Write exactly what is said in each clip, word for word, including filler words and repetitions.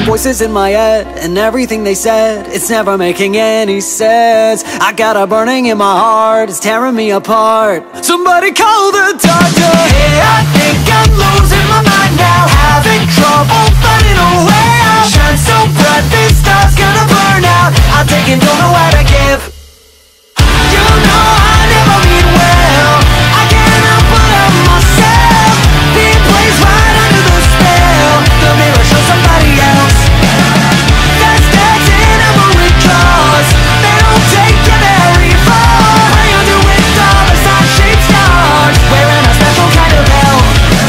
voices in my head, and everything they said, it's never making any sense. I got a burning in my heart, it's tearing me apart. Somebody call the doctor. Hey, I think I'm losing my mind now, having trouble finding a way out. Shine so bright, this star's gonna burn out. I'm taking, don't know how to give. You know I never mean well, I can't help but love myself. Being placed right under the spell, the mirror shows somebody else. That's dancing every cause, they don't take you very far. How you doing, dollar sign shaped stars, wearing a special kind of belt.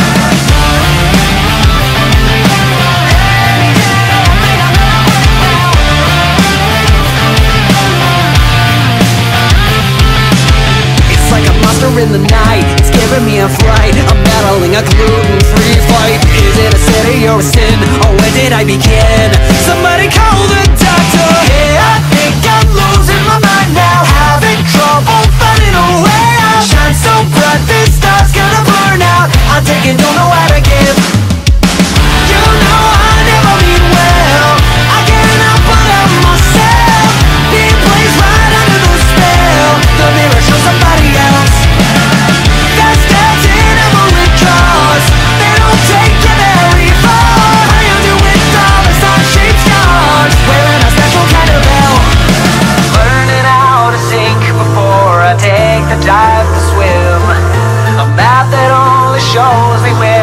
It's like a monster in the night, it's giving me a fright. I'm battling a gluten-free fight. Is it a city or a sin, or where did I begin? Somebody call the doctor. Hey, I think I'm losing my mind now, having trouble finding a way out. Shine so bright, this star's gonna burn out. I'm taking, don't know how to give. You know I never mean well, I can't help but love myself. Being placed right under the spell, the mirror shows somebody else. That's dancing every cause, they don't take you very far. How you doing, dollar sign shaped stars, wearing a special kind of belt. Learning how to sink before I take the dive to swim, a map that only shows me where